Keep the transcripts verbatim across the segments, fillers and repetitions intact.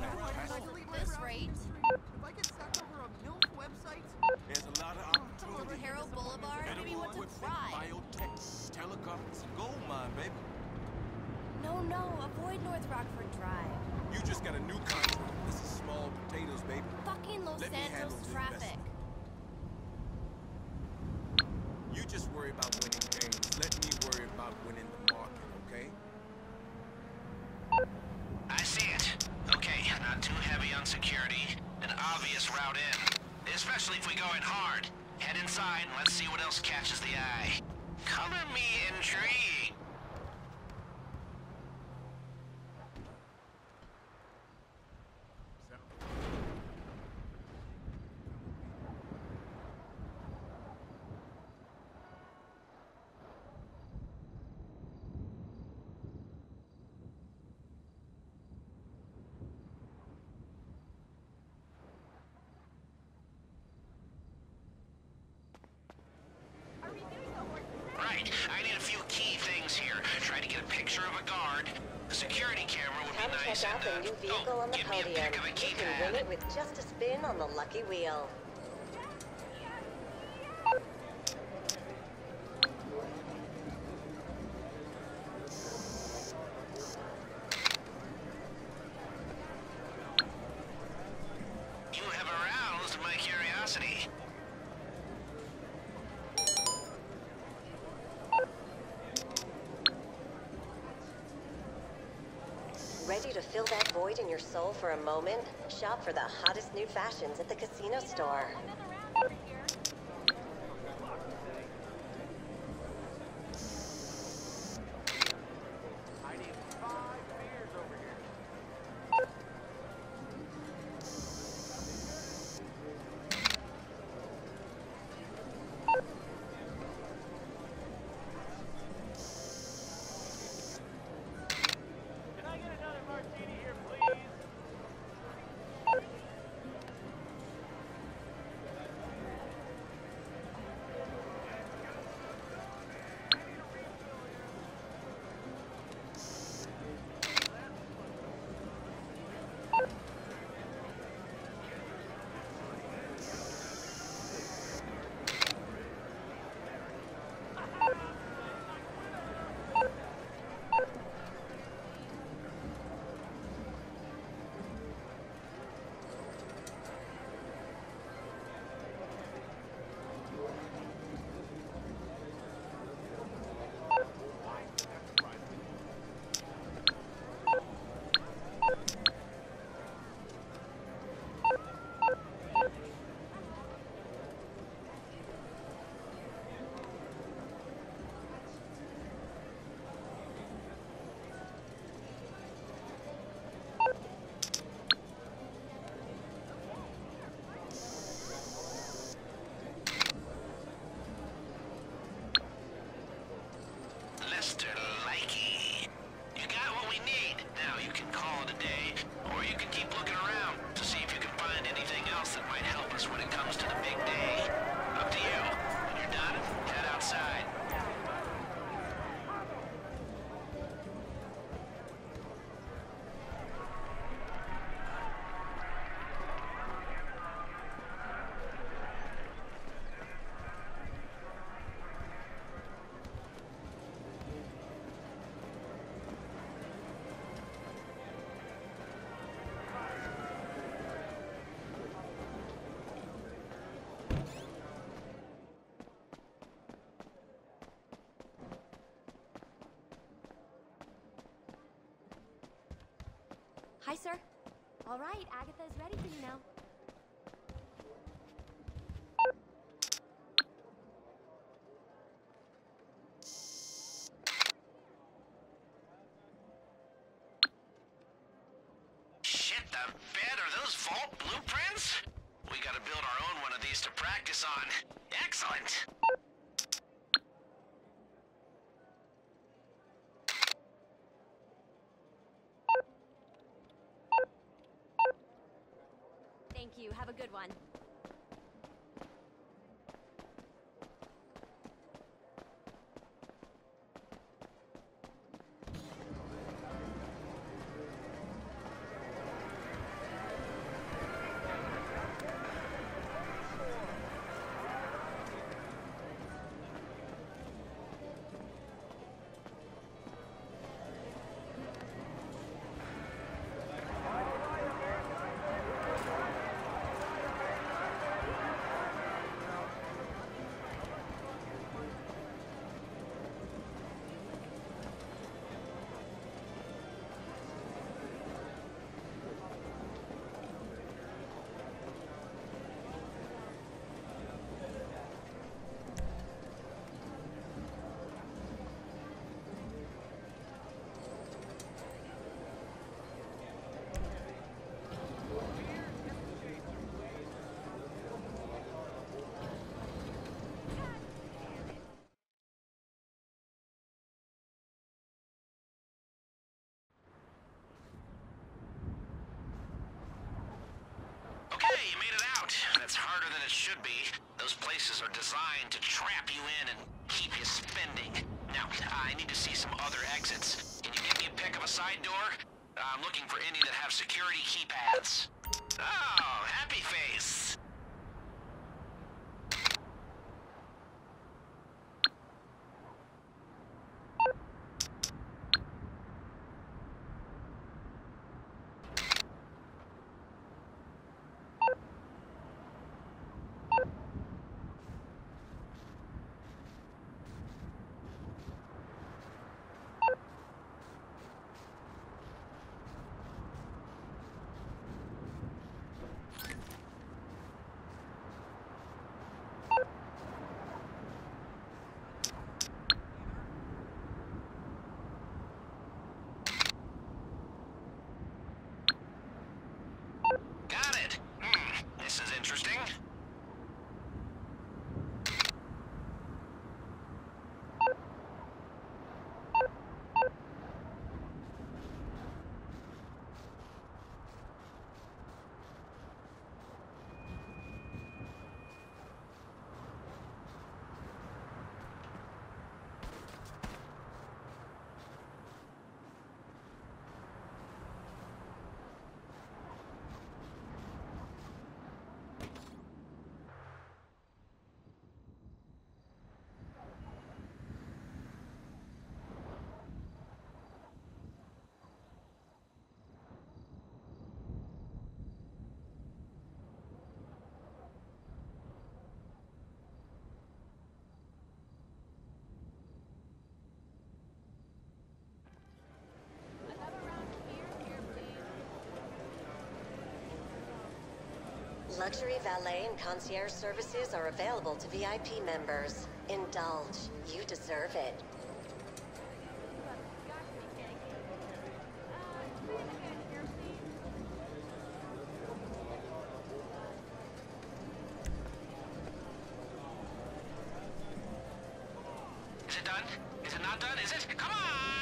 This rate. If I get sucked over a MILF website, There's a lot of opportunity. Carroll Boulevard. Maybe what to try. Biotech, telecom, it's a gold mine, baby. No, no. Avoid North Rockford Drive. You just got a new contract. This is small potatoes, baby. Fucking Los Let me handle Santos the traffic. You just worry about winning games. Let me worry about winning the market, okay? I see it. Okay, not too heavy on security. An obvious route in. Especially if we go in hard. Head inside and let's see what else catches the eye. Color me intrigued. Right, I need a few key things here. Try to get a picture of a guard. The security camera would Come be nice check out and, the uh, new vehicle oh, on the give me a podium. pic of a You can keypad. win it with just a spin on the lucky wheel. You have aroused my curiosity. Ready to fill that void in your soul for a moment? Shop for the hottest new fashions at the casino store. I need five beers over here. Can I get another martini here, please? Lester Likey. You got what we need. Now you can call it a day, or you can keep looking around to see if you can find anything else that might help us when it comes to the big day. Up to you. When you're done, head outside. Hi, sir. All right, Agatha's ready for you now. Shit, the bed, are those vault blueprints? We gotta build our own one of these to practice on. Excellent. Thank you. Have a good one. That's harder than it should be. Those places are designed to trap you in and keep you spending. Now, I need to see some other exits. Can you give me a pick of a side door? I'm looking for any that have security keypads. Oh, happy face. Got it. Hmm, this is interesting. Luxury valet and concierge services are available to V I P members. Indulge. You deserve it. Is it done? Is it not done? Is it? Come on!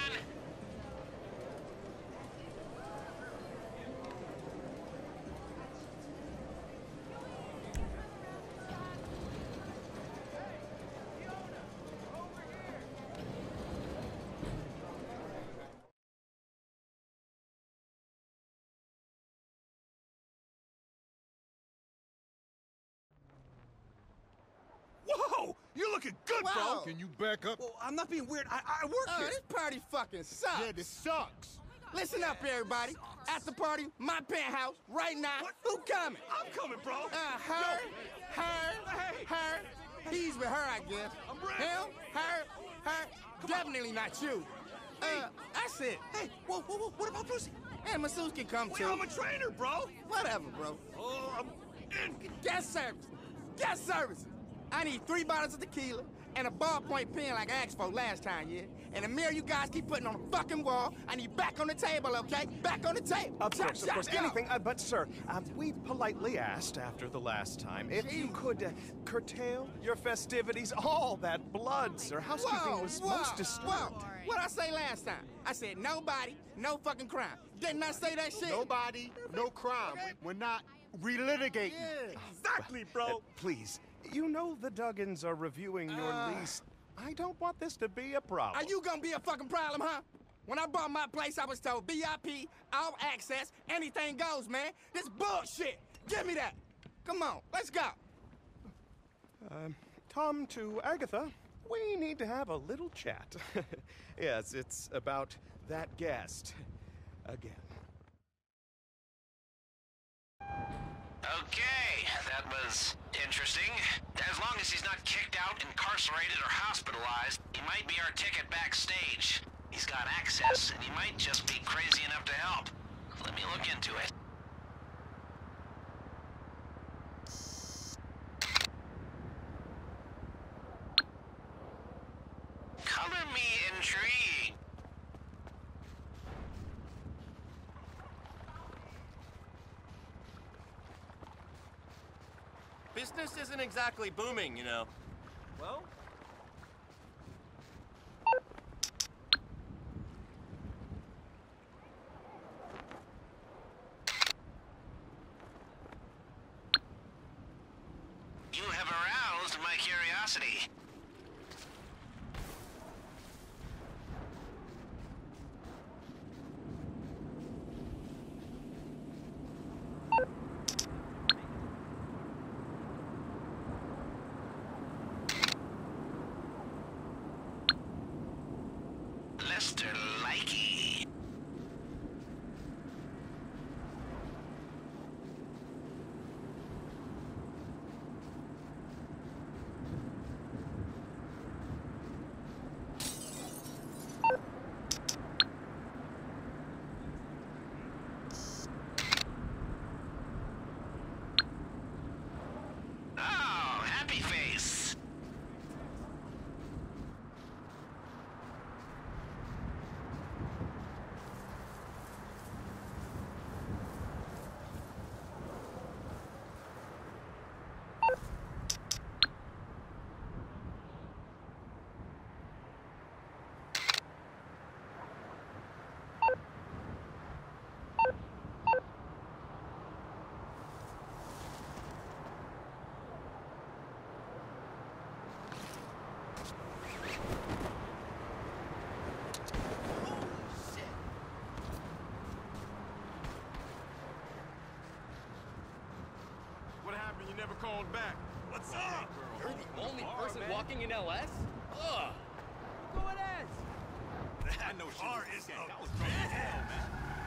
Whoa! You're looking good, Wow. bro! Can you back up? Well, I'm not being weird. I, I work Oh, here. this party fucking sucks. Yeah, this sucks. Listen up, everybody. After party, my penthouse, right now. What? Who coming? I'm coming, bro. Uh, her, her, Hey. her. He's with her, I guess. I'm ready. Him, her, her. Definitely not you. Uh, that's it. Hey, whoa, whoa, whoa. What about Lucy? And masseuse can come Wait, too. I'm a trainer, bro. Whatever, bro. Oh, I'm in. Guest service. Guest services. I need three bottles of tequila and a ballpoint pen like I asked for last time, yeah? And the mirror you guys keep putting on the fucking wall, I need back on the table, okay? Back on the table. Of Chop, course, of chop, course, go. anything. Uh, but, sir, uh, we politely asked after the last time if you Jeez. could uh, curtail your festivities. All that blood, sir. Housekeeping Whoa, was whoa, most disturbed. whoa. What'd I say last time? I said nobody, no fucking crime. Didn't I say that shit? Nobody, no crime. We're not relitigating. Yeah. Exactly, bro. Uh, please, you know the Duggins are reviewing your Uh. lease. I don't want this to be a problem. Are you gonna be a fucking problem, huh? When I bought my place, I was told V I P, all access, anything goes, man. This bullshit. Give me that. Come on, let's go. Um, Tom to Agatha, we need to have a little chat. Yes, it's about that guest. Again. Okay, that was interesting. As long as he's not kicked out, incarcerated, or hospitalized, he might be our ticket backstage. He's got access, and he might just be crazy enough to help. Let me look into it. Color me intrigued. Business isn't exactly booming, you know. Well, called back. What's up? You're the only person walking in L S? Ugh. Go ahead. I know she car is a hell, man.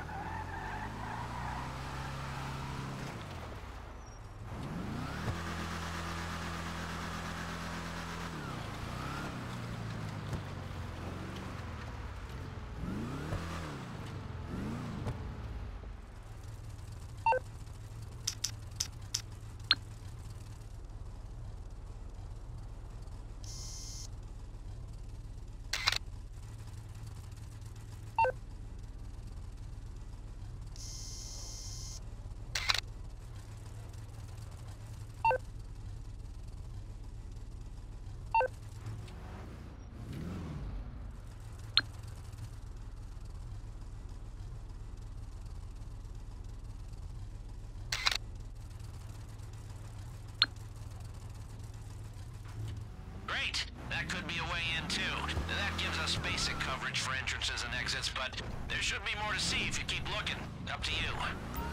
Great. That could be a way in, too. That gives us basic coverage for entrances and exits, but there should be more to see if you keep looking. Up to you.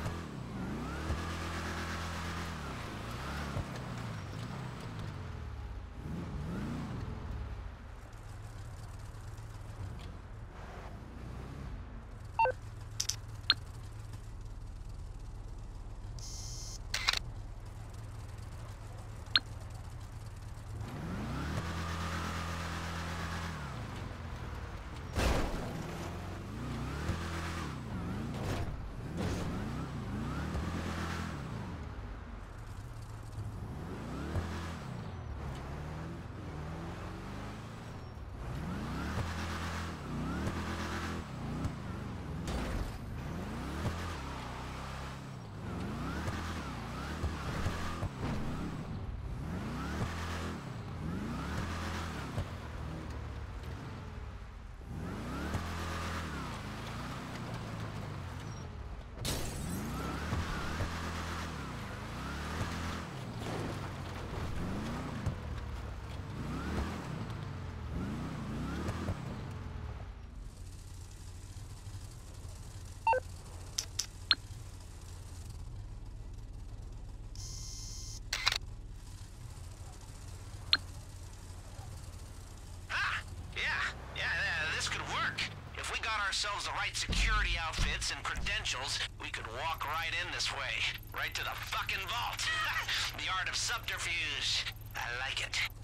Ourselves the right security outfits and credentials, we could walk right in this way. Right to the fucking vault. The art of subterfuge. I like it.